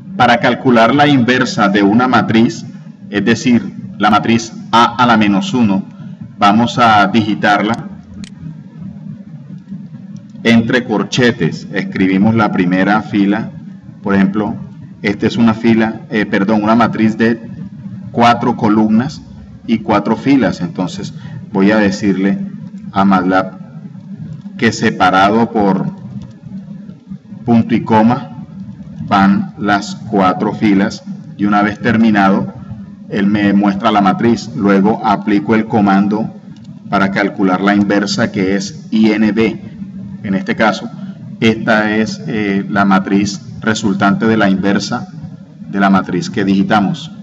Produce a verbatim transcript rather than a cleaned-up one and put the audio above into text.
Para calcular la inversa de una matriz, es decir, la matriz A a la menos uno, vamos a digitarla entre corchetes. Escribimos la primera fila, por ejemplo, esta es una fila, eh, perdón, una matriz de cuatro columnas y cuatro filas. Entonces voy a decirle a MATLAB que separado por punto y coma van las cuatro filas, y una vez terminado él me muestra la matriz. Luego aplico el comando para calcular la inversa, que es I N V. En este caso, esta es eh, la matriz resultante de la inversa de la matriz que digitamos.